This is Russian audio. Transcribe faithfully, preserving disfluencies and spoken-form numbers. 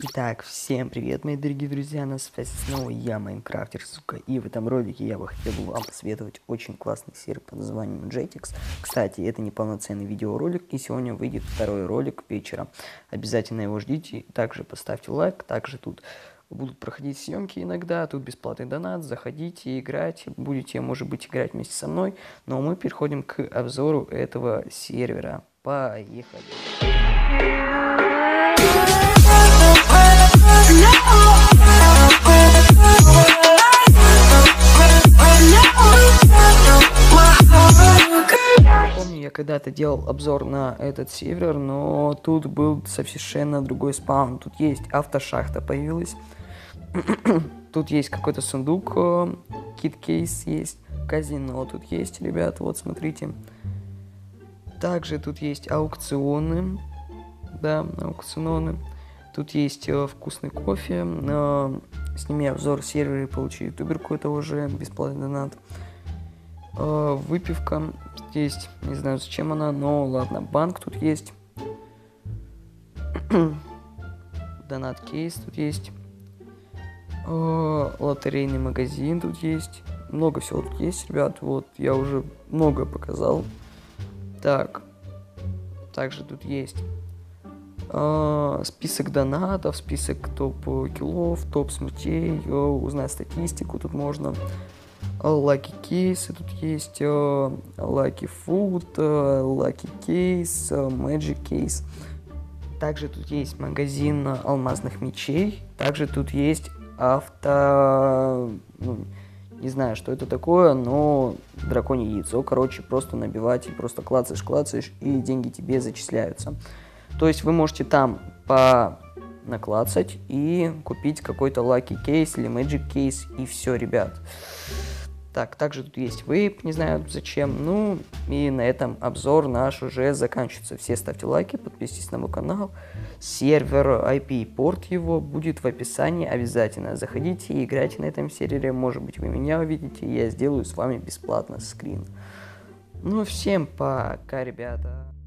Итак, всем привет, мои дорогие друзья, на связи снова я, Майнкрафтер, сука, и в этом ролике я бы хотел бы вам посоветовать очень классный сервер под названием Jetix. Кстати, это не полноценный видеоролик, и сегодня выйдет второй ролик вечером. Обязательно его ждите, также поставьте лайк, также тут будут проходить съемки иногда, тут бесплатный донат, заходите, играть, будете, может быть, играть вместе со мной, но мы переходим к обзору этого сервера. Поехали! Помню, я когда-то делал обзор на этот сервер, но тут был совершенно другой спаун. Тут есть автошахта появилась, тут есть какой-то сундук, кит-кейс есть, казино тут есть, ребят, вот смотрите. Также тут есть аукционы, да, аукционы. Тут есть э, вкусный кофе, э, сними обзор сервера и получи ютуберку, это уже бесплатный донат. Э, выпивка есть, не знаю зачем она, но ладно. Банк тут есть. Донат кейс тут есть. Э, лотерейный магазин тут есть. Много всего тут есть, ребят, вот я уже много показал. Так, также тут есть Uh, список донатов, список топ-киллов, топ-смертей, uh, узнать статистику тут можно. Лаки кейсы тут есть, лаки фуд, лаки кейс, мэджик кейс. Также тут есть магазин алмазных мечей. Также тут есть авто... Ну, не знаю, что это такое, но драконье яйцо. Короче, просто набивать и просто клацаешь, клацаешь, и деньги тебе зачисляются. То есть вы можете там понаклацать и купить какой-то лаки кейс или мэджик кейс, и все, ребят. Так, также тут есть вейп, не знаю зачем. Ну, и на этом обзор наш уже заканчивается. Все ставьте лайки, подписывайтесь на мой канал. Сервер, ай пи-порт его будет в описании обязательно. Заходите и играйте на этом сервере. Может быть, вы меня увидите, и я сделаю с вами бесплатно скрин. Ну, всем пока, ребята.